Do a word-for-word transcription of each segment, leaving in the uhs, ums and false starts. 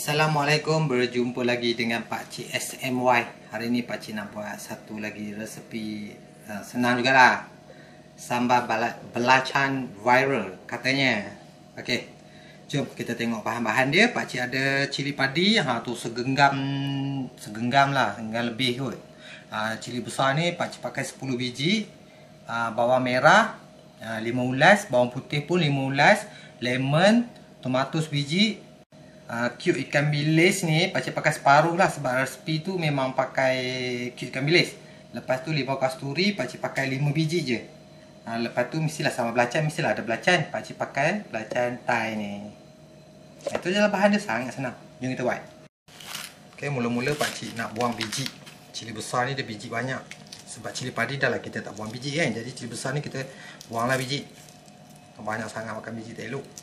Assalamualaikum, berjumpa lagi dengan Pakcik S M Y. Hari ni Pakcik nak buat satu lagi resepi uh, senang jugalah. Sambal belacan viral katanya. Okey. Jom kita tengok bahan-bahan dia. Pakcik ada cili padi, ha tu segenggam segenggam lah, segenggam lebih kot. Uh, cili besar ni Pakcik pakai sepuluh biji. Uh, bawang merah uh, lima ulas, bawang putih pun lima ulas, lemon, tomato sebiji. Uh, cube ikan bilis ni Pakcik pakai separuh lah sebab resepi tu memang pakai cube ikan bilis. Lepas tu limau kasturi Pakcik pakai lima biji je. uh, Lepas tu mestilah sama belacan, mestilah ada belacan. Pakcik pakai belacan Thai ni. Itu je lah bahan dia, sangat senang. Jom kita buat. Ok, mula-mula Pakcik nak buang biji. Cili besar ni dia biji banyak. Sebab cili padi dah lah kita tak buang biji kan. Jadi cili besar ni kita buanglah biji. Banyak sangat makan biji tak elok.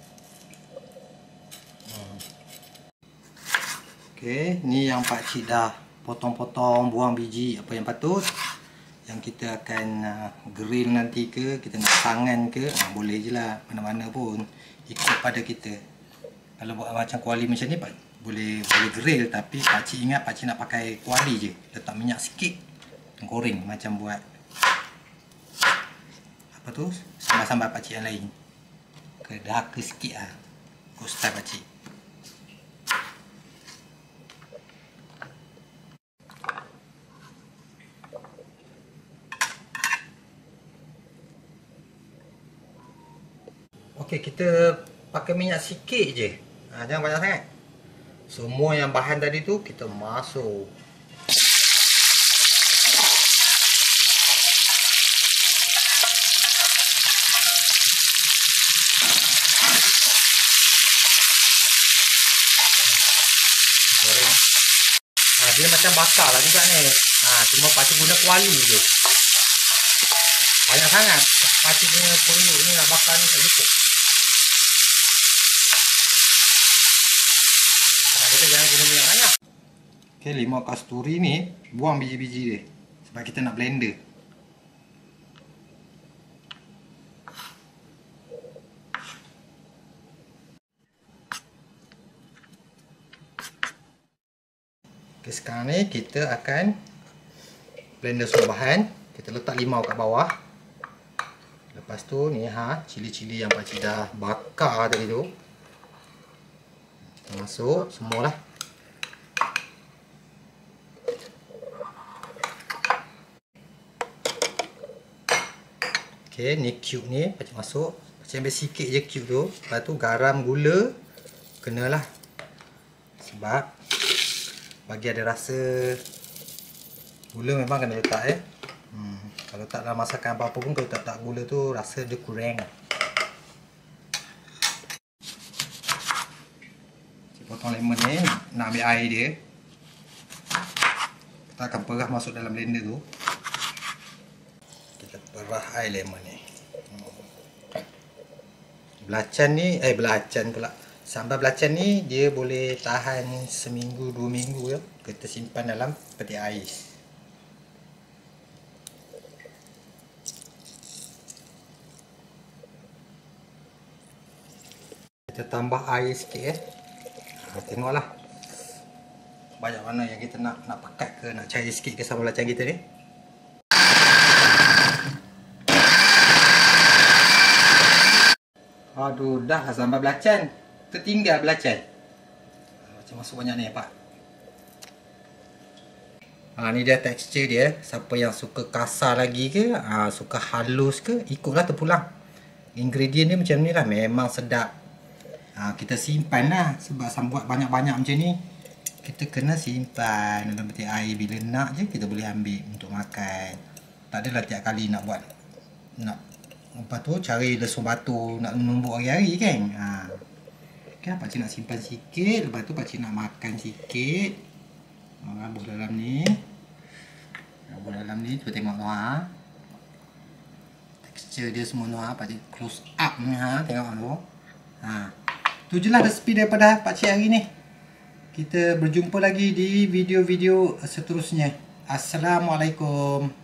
Okey, ni yang Pakcik dah potong-potong, buang biji apa yang patut. Yang kita akan uh, grill nanti ke, kita nak tangan ke, uh, boleh je lah, mana-mana pun ikut pada kita. Kalau buat macam kuali macam ni, boleh boleh grill, tapi Pakcik ingat Pakcik nak pakai kuali je. Letak minyak sikit, goreng macam buat apa tu, sambal-sambal Pakcik yang lain. Kedaka sikit lah, ikut style Pakcik. Okey, kita pakai minyak sikit je. Ha, jangan banyak sangat. Semua yang bahan tadi tu kita masuk. Goreng. Ha, dia macam basah lah juga ni. Ha, cuma Pakcik guna kuali je. Banyak sangat. Pakcik punya perut ni nak bakar ni tak cukup. Kita jangan guna minyak banyak. Okay, limau kasturi ni buang biji-biji dia sebab kita nak blender. Okay, sekarang ni kita akan blender semua bahan. Kita letak limau kat bawah. Lepas tu ni ha, cili-cili yang Pakcik dah bakar tadi tu. Kita masuk semualah. Okey, ni cube ni Pakcik masuk. Pakcik ambil sikit je cube tu. Lepas tu garam, gula kenalah. Sebab bagi ada rasa, gula memang kena letak eh. Hmm, kalau tak dalam masakan apa-apa pun, kalau tak tak gula tu rasa dia kurang. Potong lemon ni, nak ambil air dia. Kita akan perah masuk dalam blender tu. Kita perah air lemon ni. Belacan ni, eh belacan pula. Sambal belacan ni dia boleh tahan seminggu, dua minggu ya. Kita simpan dalam peti ais. Kita tambah air sikit ya. Ha, tengoklah banyak mana yang kita nak nak pekat ke, nak cair sikit ke sambal belacan kita ni. Aduh, dah lah sambal belacan. Tertinggal belacan. Macam masuk banyak ni pak. Ha, ni dia tekstur dia. Siapa yang suka kasar lagi ke, ha, suka halus ke, ikutlah terpulang. Ingredient dia macam ni lah, memang sedap. Ha, kita simpan lah. Sebab buat banyak-banyak macam ni, kita kena simpan dalam peti air. Bila nak je kita boleh ambil untuk makan. Tak adalah tiap kali nak buat, nak apa tu, cari lesung batu nak menumbuk hari-hari kan. Ha. Okay, Pakcik nak simpan sikit. Lepas tu Pakcik nak makan sikit. Rabuh dalam ni. Rabuh dalam ni. Cuba tengok tu ha. Tekstur dia semua tu ha. Pakcik close up ni ha. Tengok tu ha. Tu je lah resepi daripada Pakcik hari ni. Kita berjumpa lagi di video-video seterusnya. Assalamualaikum.